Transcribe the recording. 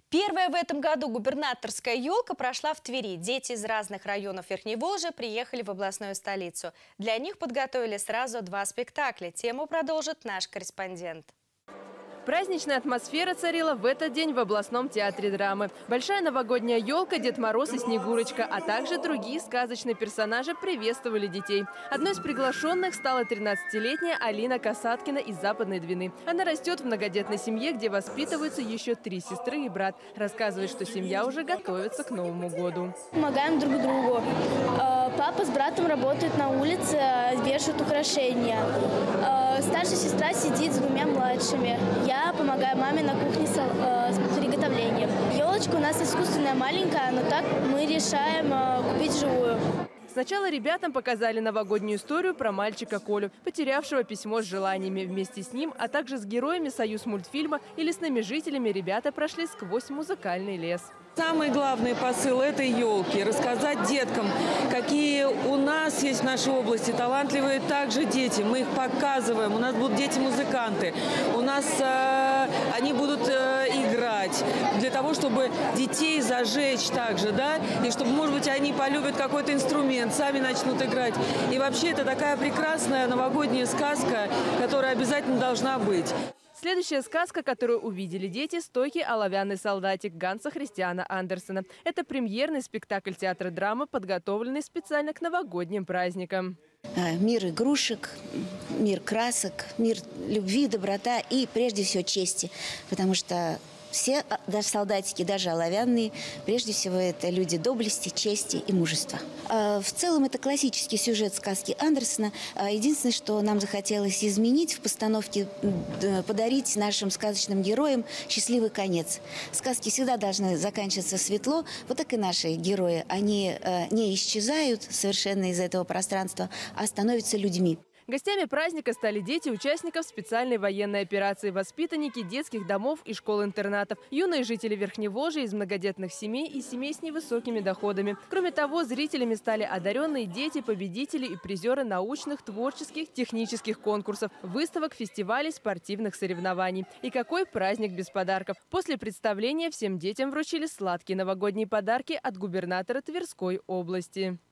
Первая в этом году губернаторская елка прошла в Твери. Дети из разных районов Верхней Волжи приехали в областную столицу. Для них подготовили сразу 2 спектакля. Тему продолжит наш корреспондент. Праздничная атмосфера царила в этот день в областном театре драмы. Большая новогодняя елка, Дед Мороз и Снегурочка, а также другие сказочные персонажи приветствовали детей. Одной из приглашенных стала 13-летняя Алина Касаткина из Западной Двины. Она растет в многодетной семье, где воспитываются еще 3 сестры и брат. Рассказывает, что семья уже готовится к Новому году. Помогаем друг другу. Папа с братом работают на улице, вешают украшения. Старшая сестра сидит с 2 младшими. Я помогаю маме на кухне с приготовлением. Елочка у нас искусственная, маленькая, но так мы решаем купить живую. Сначала ребятам показали новогоднюю историю про мальчика Колю, потерявшего письмо с желаниями. Вместе с ним, а также с героями союзмультфильма и лесными жителями ребята прошли сквозь музыкальный лес. Самый главный посыл этой елки – рассказать деткам, какие у нас есть в нашей области талантливые также дети. Мы их показываем. У нас будут дети-музыканты. У нас они будут играть для того, чтобы детей зажечь также, да, и чтобы, может быть, они полюбят какой-то инструмент, сами начнут играть. И вообще это такая прекрасная новогодняя сказка, которая обязательно должна быть. Следующая сказка, которую увидели дети – «Стойкий оловянный солдатик» Ганса Христиана Андерсена. Это премьерный спектакль театра драмы, подготовленный специально к новогодним праздникам. Мир игрушек, мир красок, мир любви, доброта и, прежде всего, чести. Потому что все, даже солдатики, даже оловянные, прежде всего, это люди доблести, чести и мужества. В целом, это классический сюжет сказки Андерсена. Единственное, что нам захотелось изменить в постановке, подарить нашим сказочным героям счастливый конец. Сказки всегда должны заканчиваться светло. Вот так и наши герои. Они не исчезают совершенно из этого пространства, а становятся людьми. Гостями праздника стали дети участников специальной военной операции, воспитанники детских домов и школ-интернатов, юные жители Верхневолжья из многодетных семей и семей с невысокими доходами. Кроме того, зрителями стали одаренные дети, победители и призеры научных, творческих, технических конкурсов, выставок, фестивалей, спортивных соревнований. И какой праздник без подарков! После представления всем детям вручили сладкие новогодние подарки от губернатора Тверской области.